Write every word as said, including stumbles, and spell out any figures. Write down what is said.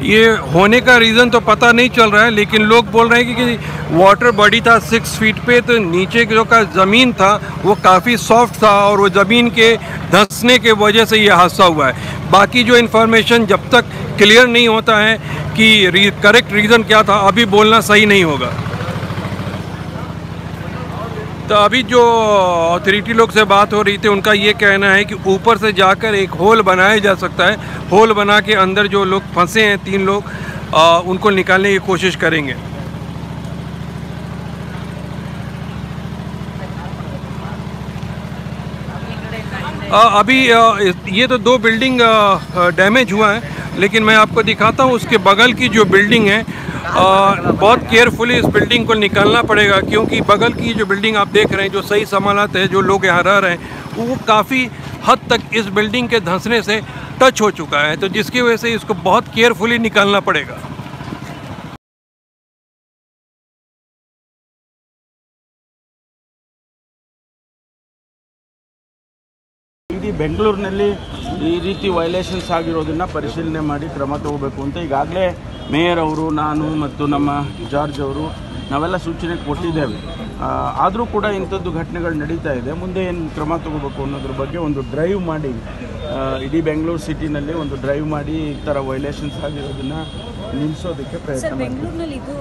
ये होने का रीज़न तो पता नहीं चल रहा है, लेकिन लोग बोल रहे हैं कि, कि वाटर बॉडी था सिक्स फीट पे, तो नीचे जो का ज़मीन था वो काफ़ी सॉफ्ट था और वो ज़मीन के धंसने के वजह से ये हादसा हुआ है। बाकी जो इन्फॉर्मेशन जब तक क्लियर नहीं होता है कि री, करेक्ट रीज़न क्या था, अभी बोलना सही नहीं होगा। तो अभी जो अथॉरिटी लोग से बात हो रही थी, उनका ये कहना है कि ऊपर से जाकर एक होल बनाया जा सकता है। होल बना के अंदर जो लोग फंसे हैं, तीन लोग, आ, उनको निकालने की कोशिश करेंगे। आ, अभी आ, ये तो दो बिल्डिंग डैमेज हुआ है, लेकिन मैं आपको दिखाता हूँ उसके बगल की जो बिल्डिंग है। आ, बहुत केयरफुली इस बिल्डिंग को निकालना पड़ेगा, क्योंकि बगल की जो बिल्डिंग आप देख रहे हैं, जो सही समानत है, जो लोग यहाँ रह रहे हैं, वो काफ़ी हद तक इस बिल्डिंग के धंसने से टच हो चुका है, तो जिसकी वजह से इसको बहुत केयरफुली निकालना पड़ेगा। ಇಡೀ ಬೆಂಗಳೂರಿನಲ್ಲಿ ಈ ರೀತಿ ವೈಲೇಷನ್ಸ್ ಆಗಿರೋದನ್ನ ಪರಿಶೀಲನೆ ಮಾಡಿ ಕ್ರಮ ತಗೋಬೇಕು ಅಂತ ಈಗಾಗಲೇ ಮೇಯರ್ ಅವರು, ನಾನು ಮತ್ತು ನಮ್ಮ ಜಾರ್ಜ್ ಅವರು ನಾವೆಲ್ಲ ಸೂಚನೆ ಕೊಟ್ಟಿದ್ದೇವೆ. ಆದರೂ ಕೂಡ ಇಂಥದ್ದು ಘಟನೆಗಳು ನಡೀತಾ ಇದೆ. ಮುಂದೆ ಏನು ಕ್ರಮ ತಗೋಬೇಕು ಅನ್ನೋದ್ರ ಬಗ್ಗೆ ಒಂದು ಡ್ರೈವ್ ಮಾಡಿ, ಇಡೀ ಬೆಂಗಳೂರು ಸಿಟಿನಲ್ಲಿ ಒಂದು ಡ್ರೈವ್ ಮಾಡಿ ಈ ಥರ ವೈಲೇಷನ್ಸ್ ಆಗಿರೋದನ್ನ ನಿಲ್ಲಿಸೋದಕ್ಕೆ ಪ್ರಯತ್ನ ಮಾಡ್ತೀವಿ. ಬೆಂಗಳೂರಿನಲ್ಲಿ ಇದು